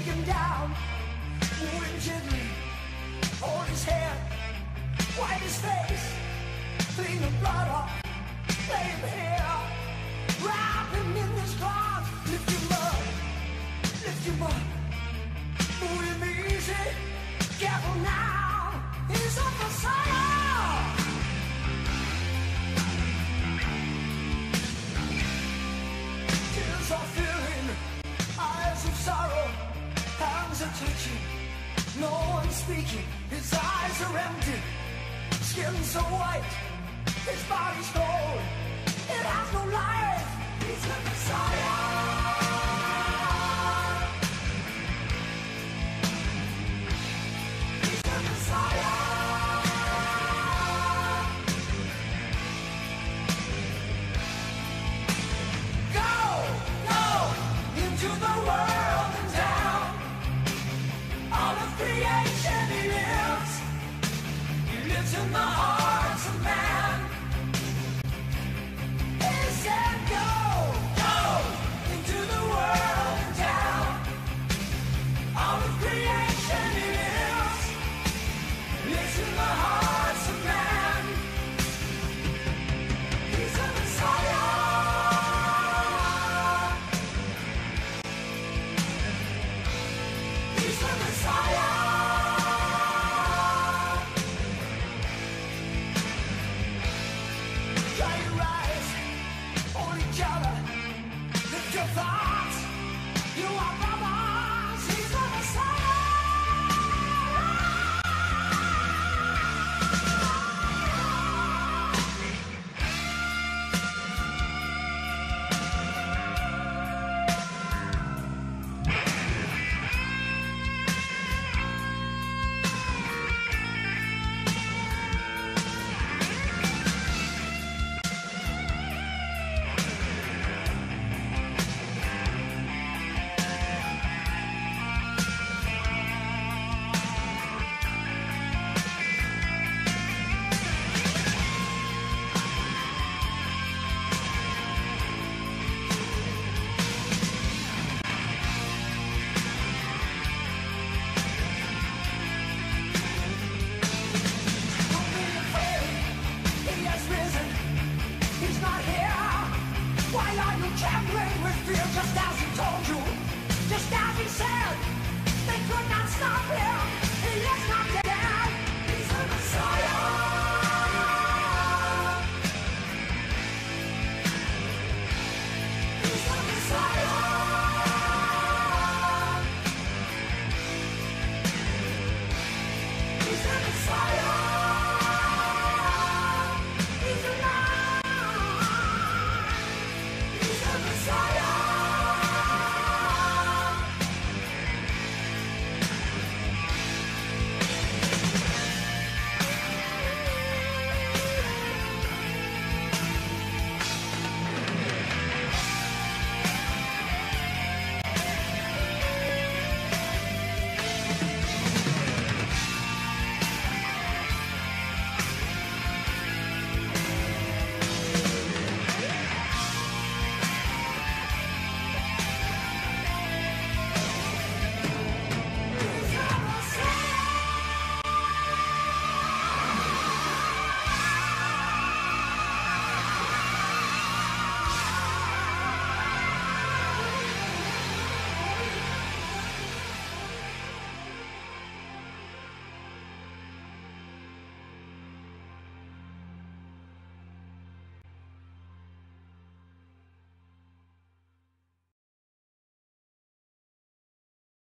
him down, move him gently, hold his head, wipe his face, clean the blood off, lay him here, wrap him in this cloth, lift him up, move him easy, careful now, he's on the Messiah. Tears are filling, eyes of sorrow, hands are touching, no one's speaking, his eyes are empty, skin so white, his body's cold, it has no life, he's the Messiah. He's the Messiah. Into the world and down, all of creation he lives in the hearts of man. He said go into the world and down, all of creation he lives in the hearts of man. He's the Messiah. Your thoughts, you are